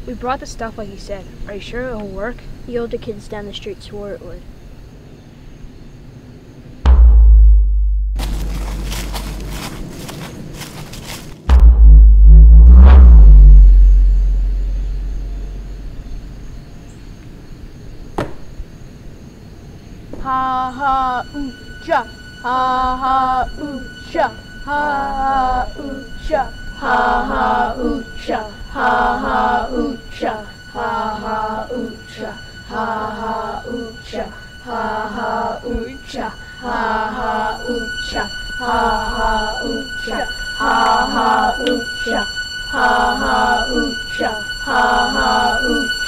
We brought the stuff like you said. Are you sure it'll work? The older kids down the street swore it would. Ha ha ooh cha, ha ha ooh cha, ha ha ooh cha, ha ha ooh cha, ha ha ooh cha, ha ha ooh cha, ha ha ooh cha, ha ha ooh cha, ha ha ooh cha, ha ha ooh cha, ha ha ooh cha, ha ha ooh cha, ha ha ooh